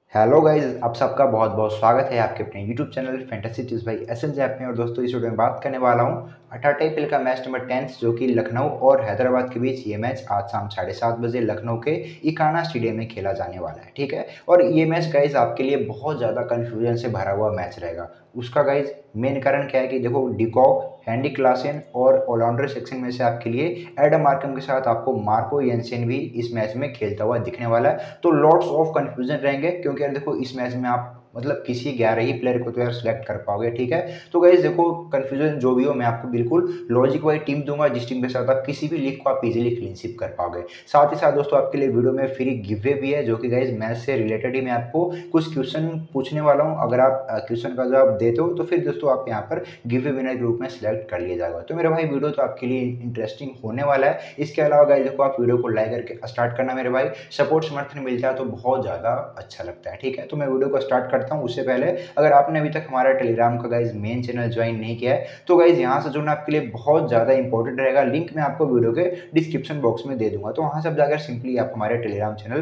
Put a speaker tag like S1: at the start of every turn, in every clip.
S1: Hello guys, आप सबका बहुत बहुत स्वागत है आपके अपने YouTube channel fantasy tips by SNJ app में। और दोस्तों, इस वीडियो में बात करने वाला हूँ 18 अप्रैल का मैच नंबर 10 जो कि लखनऊ और हैदराबाद के बीच ये मैच आज शाम 7:30 बजे लखनऊ के इकाना स्टेडियम में खेला जाने वाला है। ठीक है, और ये मैच गाइस आपके लिए बहुत ज़्यादा कन्फ्यूजन से भरा हुआ मैच रहेगा। उसका गाइस मेन कारण क्या है कि देखो, डिकॉक, हैंडी क्लासेन और ऑलराउंडर सेक्शन में से आपके लिए एडम मार्कम के साथ आपको मार्को येंसेन भी इस मैच में खेलता हुआ दिखने वाला है। तो लॉट्स ऑफ कंफ्यूजन रहेंगे, क्योंकि यार देखो, इस मैच में आप मतलब किसी 11 ही प्लेयर को तो यार सिलेक्ट कर पाओगे। ठीक है, तो गाइस देखो, कंफ्यूजन जो भी हो, मैं आपको बिल्कुल लॉजिक वाइज टीम दूंगा, जिस टीम के साथ आप किसी भी लीग को आप इजीली क्लीनशिप कर पाओगे। साथ ही साथ दोस्तों, आपके लिए वीडियो में फ्री गिवे भी है, जो कि गाइस मैच से रिलेटेड ही मैं आपको कुछ क्वेश्चन पूछने वाला हूँ। अगर आप क्वेश्चन का जवाब देते हो तो फिर दोस्तों आप यहाँ पर गिवे विनर ग्रुप में सिलेक्ट कर लिया जाएगा। तो मेरे भाई, वीडियो तो आपके लिए इंटरेस्टिंग होने वाला है। इसके अलावा गाइस देखो, आप वीडियो को लाइक करके स्टार्ट करना मेरे भाई। सपोर्ट समर्थन मिलता है तो बहुत ज़्यादा अच्छा लगता है। ठीक है, तो मैं वीडियो को स्टार्ट करता हूँ। उससे पहले अगर आपने अभी तक हमारा टेलीग्राम का गाइज मेन चैनल ज्वाइन नहीं किया है तो गाइज यहाँ से जुड़ना आपके लिए बहुत ज़्यादा इंपॉर्टेंट रहेगा। लिंक मैं आपको वीडियो के डिस्क्रिप्शन बॉक्स में दे दूंगा, तो वहाँ से आप जाकर सिंपली आप हमारे टेलीग्राम चैनल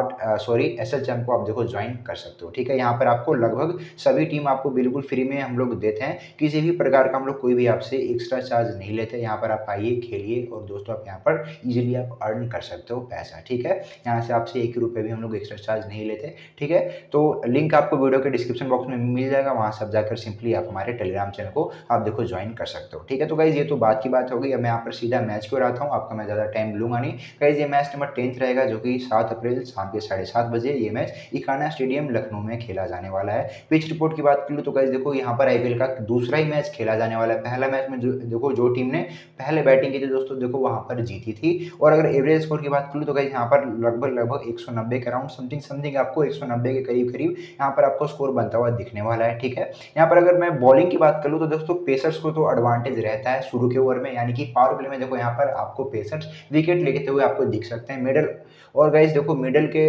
S1: एसएल चैनल को आप देखो ज्वाइन कर सकते हो। ठीक है, यहाँ पर आपको लगभग सभी टीम आपको बिल्कुल फ्री में हम लोग देते हैं। किसी भी प्रकार का हम लोग कोई भी आपसे एक्स्ट्रा चार्ज नहीं लेते। यहाँ पर आप आइए, खेलिए और दोस्तों आप यहाँ पर इजीली आप अर्न कर सकते हो पैसा। ठीक है, यहाँ से आपसे 1 रुपये भी हम लोग एक्स्ट्रा चार्ज नहीं लेते। ठीक है, तो लिंक आपको वीडियो के डिस्क्रिप्शन बॉक्स में मिल जाएगा, वहाँ से आप जाकर सिंपली आप हमारे टेलीग्राम चैनल को आप देखो ज्वाइन कर सकते हो। ठीक है, तो गाइज ये तो बात की बात होगी। अब मैं यहाँ पर सीधा मैच को रहता हूँ, आपका मैं ज़्यादा टाइम लूंगा नहीं। गाइज ये मैच नंबर 10 रहेगा, जो कि 7 अप्रैल शाम के 7:30 बजे ये मैच इकाना स्टेडियम लखनऊ में खेला जाने वाला है। पिच रिपोर्ट की बात कर लूँ तो गाइज देखो, यहाँ पर आईपीएल का दूसरा ही मैच खेला जाने वाला है। पहला मैच में देखो, जो टीम ने पहले बैटिंग की थी दोस्तों, देखो वहाँ पर जीती थी। और अगर एवरेज स्कोर की बात करूँ तो गाइज यहाँ पर लगभग 190 के अराउंड समथिंग आपको 190 के करीब करीब यहाँ पर आपको स्कोर बनता हुआ दिखने वाला है। ठीक है, यहाँ पर अगर मैं बॉलिंग की बात करूँ तो दोस्तों, पेसर्स को तो एडवांटेज रहता है शुरू के ओवर में, यानी कि पावर प्ले में देखो यहाँ पर आपको पेसर्स विकेट लेते हुए आपको दिख सकते हैं। मिडल और गाइस देखो, मिडल के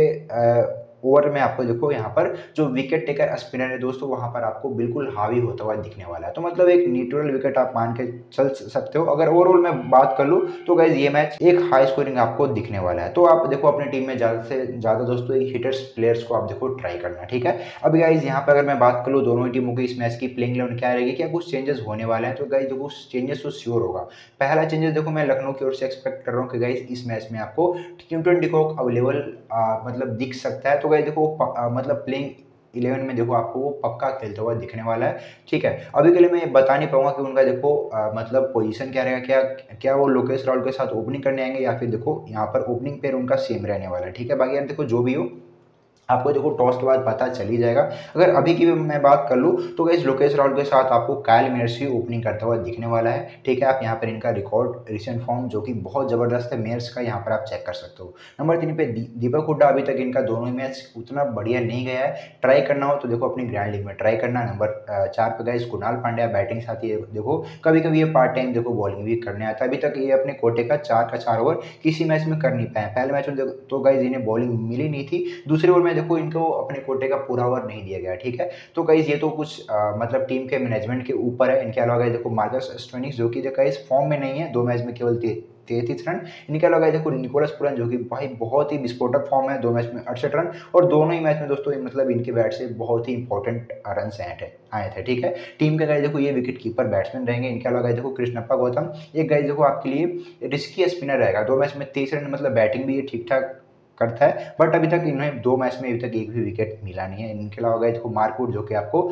S1: ओवर में आपको देखो यहाँ पर जो विकेट टेकर स्पिनर है दोस्तों, वहां पर आपको बिल्कुल हावी होता हुआ दिखने वाला है। तो मतलब एक न्यूट्रल विकेट आप मान के चल सकते हो। अगर ओवरऑल मैं बात कर लूँ तो गाइज ये मैच एक हाई स्कोरिंग आपको दिखने वाला है। तो आप देखो, अपनी टीम में ज़्यादा से ज़्यादा दोस्तों एक हिटर्स प्लेयर्स को आप देखो ट्राई करना। ठीक है, अब गाइज यहाँ पर अगर मैं बात कर लूँ दोनों ही टीमों की इस मैच की प्लेइंग इलेवन क्या रहेगी, क्या कुछ चेंजेस होने वाले हैं, तो गाइज देखो चेंजेस तो श्योर होगा। पहला चेंजेस देखो, मैं लखनऊ की ओर से एक्सपेक्ट कर रहा हूँ कि गाइज इस मैच में आपको टी20 को अवेलेबल मतलब दिख सकता है। तो गाइज देखो, मतलब प्लेइंग 11 में देखो आपको वो पक्का खेलता हुआ दिखने वाला है। ठीक है, अभी के लिए मैं ये बता नहीं पाऊंगा कि उनका देखो मतलब पोजीशन क्या रहेगा, क्या क्या वो लोकेश राहुल के साथ ओपनिंग करने आएंगे या फिर देखो यहाँ पर ओपनिंग पेयर उनका सेम रहने वाला है। ठीक है, बाकी यार देखो, जो भी हो आपको देखो टॉस के बाद पता चल ही जाएगा। अगर अभी की भी मैं बात कर लूँ तो गाइस लोकेश राहुल के साथ आपको कायल मेयर्स ही ओपनिंग करता हुआ दिखने वाला है। ठीक है, आप यहाँ पर इनका रिकॉर्ड रिसेंट फॉर्म जो कि बहुत ज़बरदस्त है मेयर्स का, यहाँ पर आप चेक कर सकते हो। नंबर 3 पे दीपक हुड्डा, अभी तक इनका दोनों ही मैच उतना बढ़िया नहीं गया है। ट्राई करना हो तो देखो अपनी ग्रैंड लीग में ट्राई करना। नंबर 4 पे गाइस कुणाल पांड्या, बैटिंग साथी है देखो, कभी कभी ये पार्ट टाइम देखो बॉलिंग भी करने आता है। अभी तक ये अपने कोटे का 4 ओवर किसी मैच में कर नहीं पाए। पहले मैच में तो गाइस इन्हें बॉलिंग मिली नहीं थी, दूसरे ओवर में देखो इनको अपने कोटे का पूरा ओवर नहीं दिया गया। ठीक है, तो गाइस ये तो कुछ मतलब टीम के मैनेजमेंट के ऊपर है। इनके अलावा देखो मार्कस स्टोइनिस, जो कि गाइस फॉर्म में नहीं है, 2 मैच में केवल 33 रन। इनके अलावा देखो निकोलस पुरन, जो कि भाई बहुत ही विस्फोटक फॉर्म है, 2 मैच में 68 रन। और दोनों ही मैच में दोस्तों मतलब इनके बैट से बहुत ही इंपॉर्टेंट रन आए थे। ठीक है, टीम के गाइस देखो ये विकेट कीपर बैट्समैन रहेंगे। इनके अलावा देखो कृष्णप्पा गौतम, एक गाइस देखो आपके लिए रिस्की स्पिनर रहेगा। 2 मैच में 23 रन, मतलब बैटिंग भी ये ठीक ठाक करता है, बट अभी तक इन्हें 2 मैच में अभी तक एक भी विकेट मिला नहीं है। इनके अलावा गाइस देखो मार्कवुड, जो कि आपको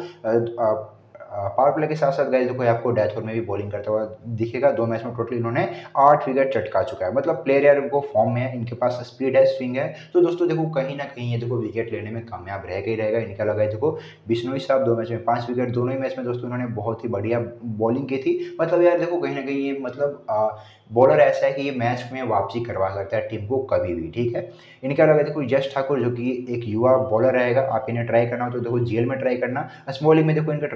S1: पावर प्ले के साथ साथ गाइस देखो आपको डेथ ओवर में भी बॉलिंग करता हुआ दिखेगा। 2 मैच में टोटल इन्होंने 8 विकेट चटका चुका है। मतलब प्लेयर यार उनको फॉर्म में है, इनके पास स्पीड है, स्विंग है। तो दोस्तों देखो, कहीं ना कहीं ये देखो विकेट लेने में कामयाब रहेगा ही रहेगा। इनके अलावा देखो बिश्नोई साहब, 2 मैच में 5 विकेट, दोनों ही मैच में दोस्तों इन्होंने बहुत ही बढ़िया बॉलिंग की थी। मतलब यार देखो, कहीं ना कहीं ये मतलब बॉलर ऐसा है कि ये मैच में वापसी करवा सकता है टीम को कभी भी। ठीक है, इनके अलावा देखो यश ठाकुर, जो कि एक युवा बॉलर रहेगा। आप इन्हें ट्राई करना हो तो देखो जीएल में ट्राई करना, स्मॉल लीग में देखो इनका ट्राई करने का कोई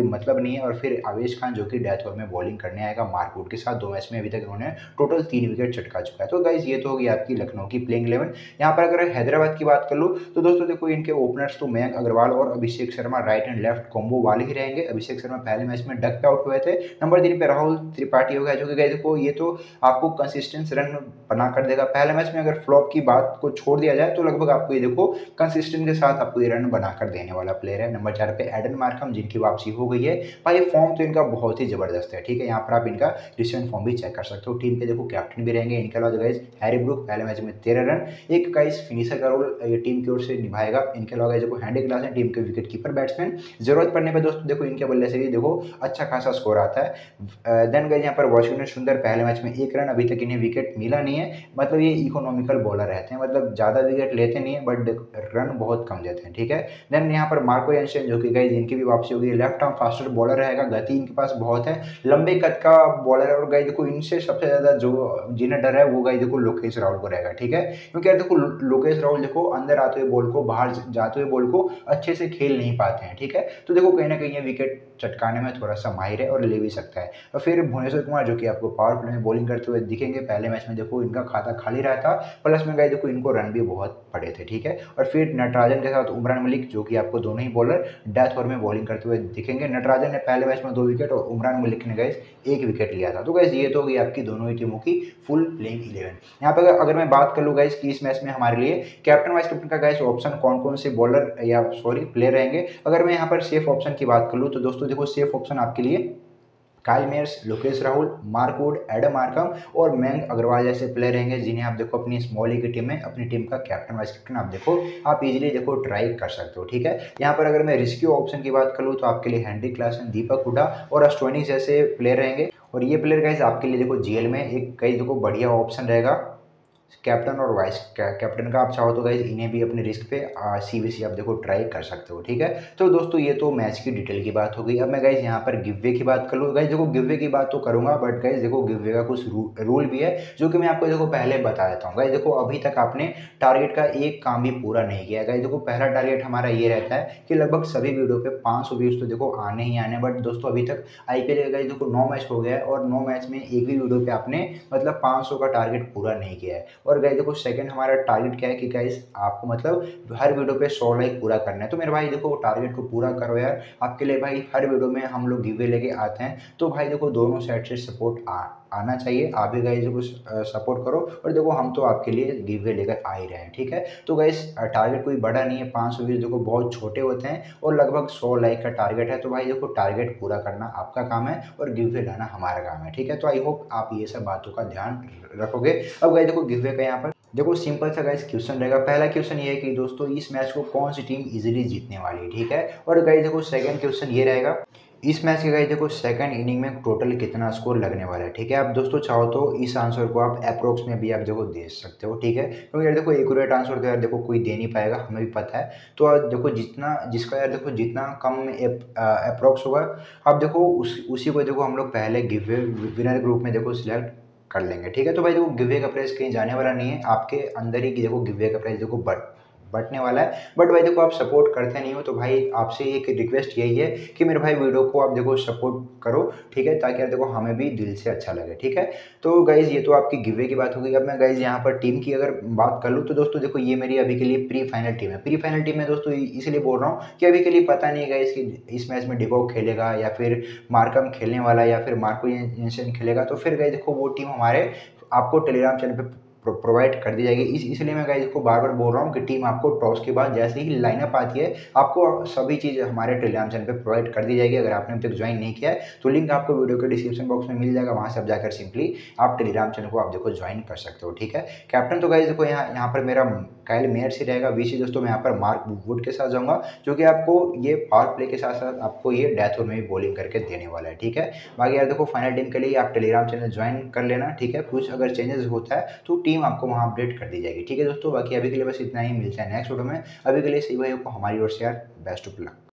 S1: कोई मतलब नहीं है। और फिर आवेश खान जो कि डेथ ओवर में बॉलिंग करने आएगा मार्कवुड के साथ। 2 मैच में अभी तक उन्होंने टोटल 3 विकेट चटका चुका है। तो गाइस ये तो होगी आपकी लखनऊ की प्लेइंग 11। यहाँ पर अगर हैदराबाद की बात कर लूँ तो दोस्तों देखो इनके ओपनर्स तो मयंक अग्रवाल और Abhishek Sharma right and left combo वाले ही रहेंगे। अभिषेक शर्मा पहले मैच में डक पे आउट हुए थे। नंबर 3 पे राहुल त्रिपाठी हो गया, जो कि गाइस देखो ये तो आपको कंसिस्टेंट रन बना कर देगा। पहले मैच में अगर फ्लॉप की बात को छोड़ दिया जाए तो लगभग आपको ये देखो कंसिस्टेंट के साथ आपको ये रन बनाकर देने वाला प्लेयर है। नंबर 4 पे एडन मार्करम, जिनकी वापसी हो गई है। भाई फॉर्म तो इनका बहुत ही जबरदस्त है, ठीक है। यहाँ पर आप इनका रिसेंट फॉर्म भी चेक कर सकते हो। टीम के देखो कैप्टन भी रहेंगे इनके अलावा गाइस हैरी ब्रूक, पहले मैच में 13 रन, एक गाइस फिनिशर का रोल ये टीम की ओर से निभाएगा। इनके अलावा देखो हैंडी क्लास है टीम के विकेट कीपर बैट्समैन, जरूरत पड़ने पर दोस्तों देखो इनके बल्ले से भी देखो अच्छा खासा स्कोर आता है। देन गाइस यहाँ पर वाशिंगटन सुंदर, पहले मैच में 1 रन, अभी तक इन्हें विकेट मिला नहीं है। मतलब ये इकोनॉमिकल बॉलर रहते हैं, मतलब ज़्यादा विकेट लेते नहीं है बट रन बहुत कम देते हैं, ठीक है। देन यहाँ पर मार्को एंशन, जो कि गाइस इनकी भी वापसी होगी, लेफ्ट आर्म फास्टर बॉलर रहेगा, गति इनके पास बहुत है, लंबे कद का बॉलर है। और गाइस देखो इनसे सबसे ज़्यादा जो जिन्हें डर है वो गाइस देखो लोकेश राहुल को रहेगा, ठीक है। क्योंकि यार देखो लोकेश राहुल देखो अंदर आते हुए बॉल को, बाहर जाते हुए बॉल को अच्छे से खेल नहीं पाते हैं, ठीक है। तो देखो कहीं ना कहीं ये विकेट चटकाने में थोड़ा सा माहिर है और ले भी सकता है। और फिर भुवनेश्वर कुमार, जो कि आपको पावर प्ले में बॉलिंग करते हुए दिखेंगे। पहले मैच में देखो इनका खाता खाली रहा था, प्लस में गाइस देखो इनको रन भी बहुत पड़े थे, ठीक है। और फिर नटराजन के साथ उमरान मलिक, जो कि आपको दोनों ही बॉलर डेथ ओवर में बॉलिंग करते हुए दिखेंगे। नटराजन ने पहले मैच में 2 विकेट और उमरान मलिक ने गाइस 1 विकेट लिया था। तो गाइस ये तो होगी आपकी दोनों ही टीमों की फुल प्लेइंग 11। यहाँ पर अगर मैं बात कर लूँ गाइस कि इस मैच में हमारे लिए कैप्टन वाइस कैप्टन का गाइस ऑप्शन कौन कौन से बॉलर या सॉरी प्लेयर रहेंगे। अगर मैं यहाँ पर सेफ ऑप्शन की बात कर लूँ तो दोस्तों देखो सेफ ऑप्शन आपके लिए Kyle Mayers, Lokesh Rahul, Mark Wood, Adam Markram और मयंक अग्रवाल जैसे प्लेयर रहेंगे, जिन्हें आप देखो अपनी स्मॉल लीग की टीम में अपनी टीम का कैप्टन वाइस कैप्टन आप देखो आप इजीली देखो ट्राई कर सकते हो, ठीक है। यहाँ पर अगर मैं रिस्क्यू ऑप्शन की बात करूँ तो आपके लिए हेनरी क्लासन, दीपक हुडा और स्टोइनिस जैसे प्लेयर रहेंगे। और ये प्लेयर गाइस आपके लिए देखो जीएल में एक कई देखो बढ़िया ऑप्शन रहेगा। कैप्टन और वाइस कैप्टन का आप चाहो तो गाइज इन्हें भी अपने रिस्क पे सीबीसी आप देखो ट्राई कर सकते हो, ठीक है। तो दोस्तों ये तो मैच की डिटेल की बात हो गई। अब मैं गाइज यहाँ पर गिववे की बात कर लूँ। गाइज देखो गिववे की बात तो करूंगा बट गाइज देखो गिववे का कुछ रूल भी है जो कि मैं आपको देखो पहले बता देता हूँ। गाइज देखो अभी तक आपने टारगेट का एक काम भी पूरा नहीं किया। गाइज देखो पहला टारगेट हमारा ये रहता है कि लगभग सभी वीडियो पे 500 व्यूज तो देखो आने ही आने। बट दोस्तों अभी तक आईपीएल का गाइज देखो 9 मैच हो गया है और 9 मैच में एक भी वीडियो पे आपने मतलब 500 का टारगेट पूरा नहीं किया है। और गाइस देखो सेकंड हमारा टारगेट क्या है कि गाइस आपको मतलब हर वीडियो पे 100 लाइक पूरा करना है। तो मेरे भाई देखो टारगेट को पूरा करो यार। आपके लिए भाई हर वीडियो में हम लोग गिव अवे लेके आते हैं। तो भाई देखो दोनों साइड से सपोर्ट आना चाहिए। आप भी गाइस देखो सपोर्ट करो और देखो हम तो आपके लिए गिव अवे लेकर आ ही रहे हैं, ठीक है। तो गाइस टारगेट कोई बड़ा नहीं है, 500 व्यूज देखो बहुत छोटे होते हैं और लगभग 100 लाइक का टारगेट है। तो भाई देखो टारगेट पूरा करना आपका काम है और गिव अवे लाना हमारा काम है, ठीक है। तो आई होप आप ये सब बातों का ध्यान रखोगे। अब गाइस देखो गिव अवे का यहाँ पर देखो सिंपल सा गाइस क्वेश्चन रहेगा। पहला क्वेश्चन ये है कि दोस्तों इस मैच को कौन सी टीम इजीली जीतने वाली है, ठीक है। और गाइस देखो सेकंड क्वेश्चन ये रहेगा इस मैच के गाइस देखो सेकंड इनिंग में टोटल कितना स्कोर लगने वाला है, ठीक है। आप दोस्तों चाहो तो इस आंसर को आप अप्रोक्स में भी आप देखो दे सकते हो, ठीक है। क्योंकि यार देखो एक्यूरेट आंसर तो यार देखो कोई दे नहीं पाएगा, हमें भी पता है। तो देखो जितना जिसका यार देखो जितना कम अप्रोक्स होगा आप देखो उसी को देखो हम लोग पहले गिव विनर ग्रुप में देखो सिलेक्ट कर लेंगे, ठीक है। तो भाई देखो गिवे का प्राइस कहीं जाने वाला नहीं है, आपके अंदर ही देखो गिवे का प्राइस देखो बटने वाला है। बट भाई देखो आप सपोर्ट करते नहीं हो तो भाई आपसे एक रिक्वेस्ट यही है कि मेरे भाई वीडियो को आप देखो सपोर्ट करो, ठीक है, ताकि यार देखो हमें भी दिल से अच्छा लगे, ठीक है। तो गाइज ये तो आपकी गिवे की बात हो गई। अब मैं गाइज यहाँ पर टीम की अगर बात कर लूँ तो दोस्तों देखो ये मेरी अभी के लिए प्री फाइनल टीम है। प्री फाइनल टीम में दोस्तों इसलिए बोल रहा हूँ कि अभी के लिए पता नहीं है गाइज कि इस मैच में डिकॉक खेलेगा या फिर मार्कम खेलने वाला या फिर मार्को जेंसन खेलेगा। तो फिर गाइज देखो वो टीम हमारे आपको टेलीग्राम चैनल पे प्रोवाइड कर दी जाएगी। इसलिए मैं गाइस को बार बार बोल रहा हूँ कि टीम आपको टॉस के बाद जैसे ही लाइनअप आती है आपको सभी चीज़ हमारे टेलीग्राम चैनल पे प्रोवाइड कर दी जाएगी। अगर आपने अभी तक ज्वाइन नहीं किया है तो लिंक आपको वीडियो के डिस्क्रिप्शन बॉक्स में मिल जाएगा, वहाँ से आप जाकर सिंपली आप टेलीग्राम चैनल को आप देखो ज्वाइन कर सकते हो, ठीक है। कैप्टन तो गाइस देखो यहाँ पर मेरा काइल मेयर्स ही रहेगा। वीसी दोस्तों मैं यहाँ पर मार्क वुड के साथ जाऊँगा जो कि आपको ये पावर प्ले के साथ साथ आपको ये डेथ ओवर में भी बॉलिंग करके देने वाला है, ठीक है। बाकी यार देखो फाइनल टीम के लिए आप टेलीग्राम चैनल ज्वाइन कर लेना, ठीक है। कुछ अगर चेंजेस होता है तो टीम आपको वहाँ अपडेट कर दी जाएगी, ठीक है दोस्तों। बाकी अभी के लिए बस इतना ही, मिलता है नेक्स्ट वीडियो में। अभी के लिए सही भाइयों को हमारी ओर से यार बेस्ट ऑफ लक।